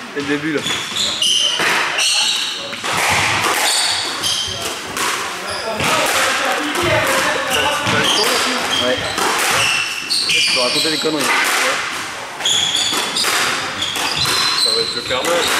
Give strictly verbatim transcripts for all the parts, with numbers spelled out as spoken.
C'est le début là. Ouais. Je peux raconter des conneries. Ouais. Ça va être le Père Noël.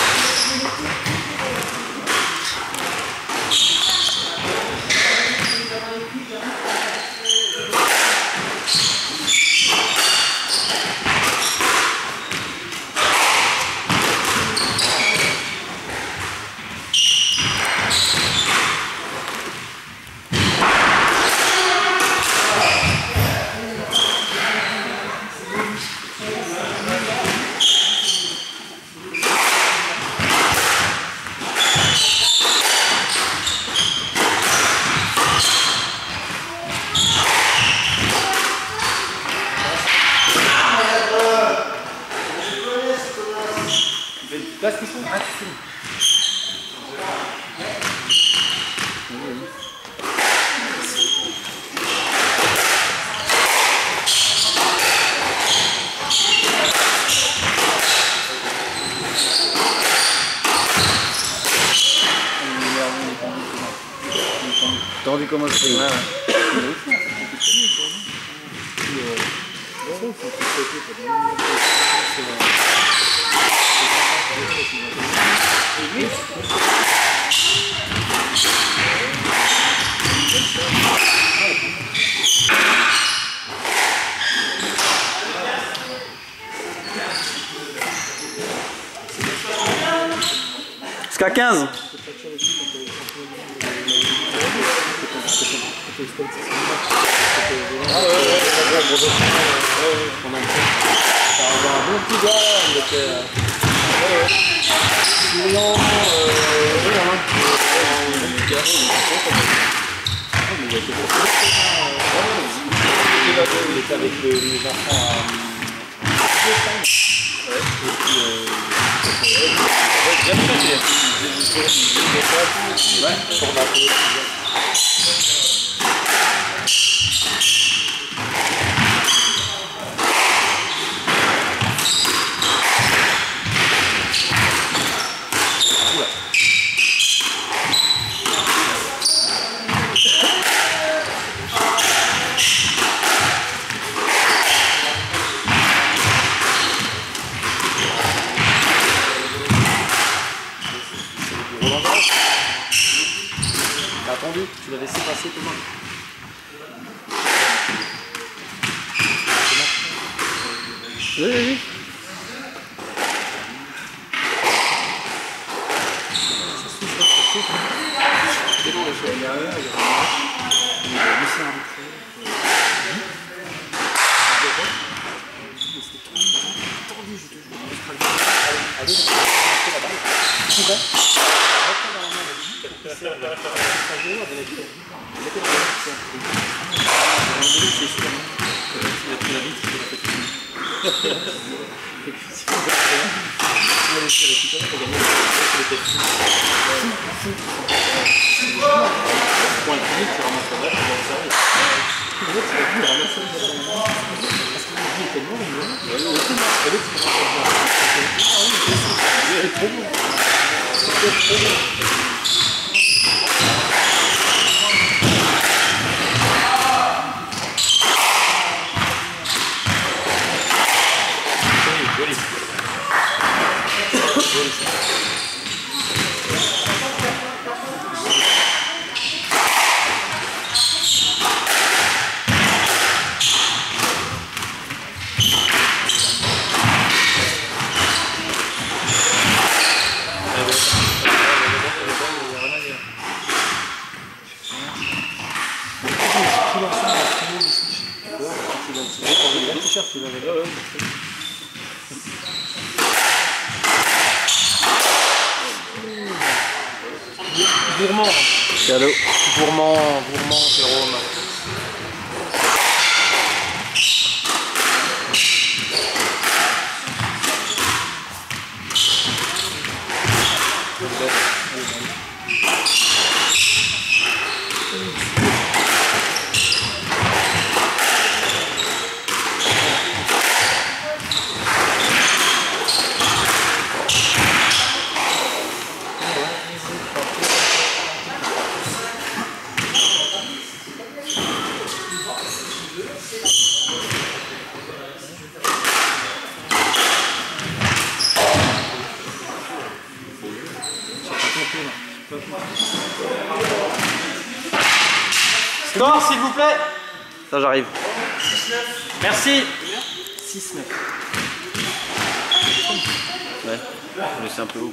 Là, ce qu'ils font, ah, c'est bon. Tendu comme un feu. Ouais, ouais. Jusqu'à quinze. Ah ouais, ouais, ouais, on a un bon petit gars, il était... Ouais, ouais. Sinon, euh... oui, on a un petit gars, il était il était avec les enfants à... Ouais, et puis... J'aime bien les... Ouais, sur la peau. T'as attendu, tu l'as laissé passer Thomas. Oui, oui, oui. Ça souffle, ça souffle. C'est bon, il y a rien, il y a rien. Il y a laissé un vitré. C'était tendu, je te jure. Allez, c'est la balle. Tu vas reprends dans la main, c'est la balle. Il a pris la vitre, il a fait tout. Si vous avez rien, si vous allez sur les pitons pour gagner le taxi. Pour un client, tu ramasses la balle, tu vas le servir. L'autre, tu vas vu, il ramasse la balle. Parce que lui, il était mort, il est mort. Et l'autre, tu ramasses la balle. Il est trop bon. C'est trop bon. Joli. Joli ça. Gourmand. Cadeau. Gourmand, gourmand, Jérôme. Score s'il vous plaît. Ça j'arrive. Merci. six neuf. Ouais, mais c'est un peu haut.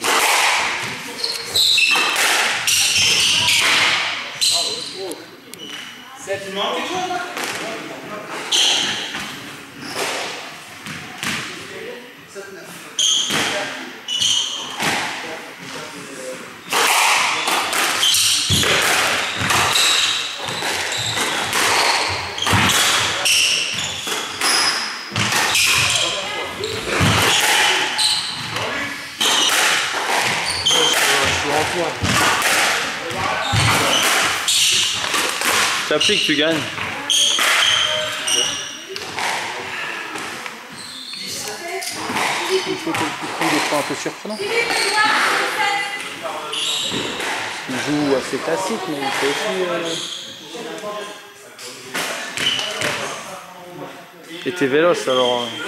sept, il manque quelque chose là? sept neuf. Ça pris que tu gagnes. Il faut que le coup des fois un peu surprenant. Il joue assez classique, mais il fait aussi. Euh... Et t'es véloce alors. euh.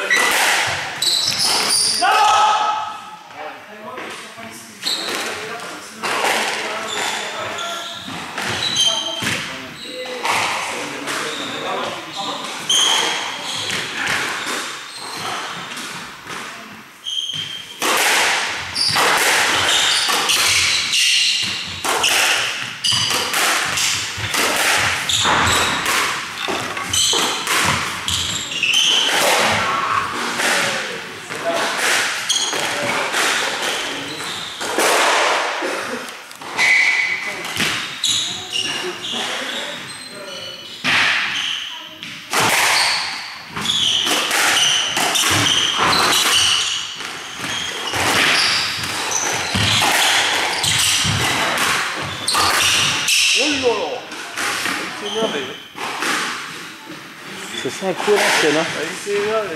Ça fait un coup à l'ancienne, hein. Il s'est énervé.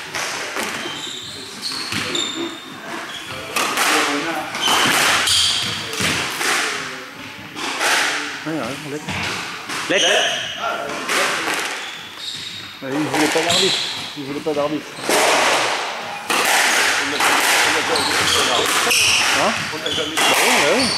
Ouais, ouais, Lec. Lec. Il voulait pas d'arbitre. Il voulait pas d'arbitre. Hein? On n'a jamais Bah ouais, ouais, ouais.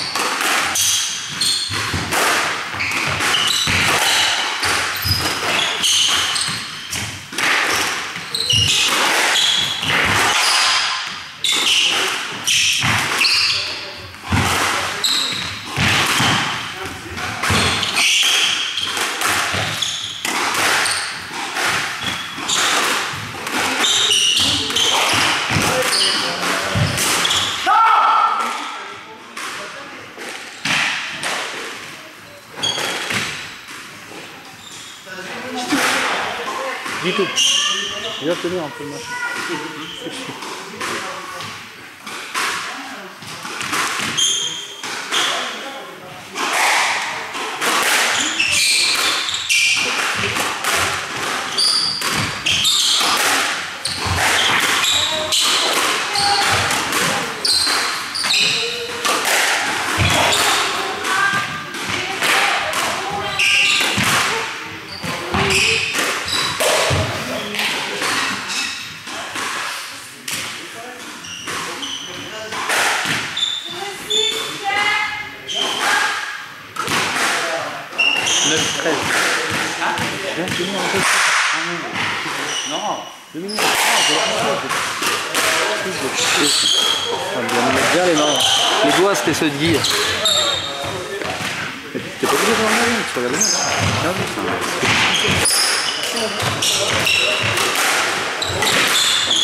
Du tout. Il va tenir un peu le match. neuf treize. Viens tenir un peu. Non. Deux minutes. Ça me mettre bien les mains. Les doigts, c'était ceux de Guy. T'es pas obligé de regarder, tu regardes bien. Ah oui, ça.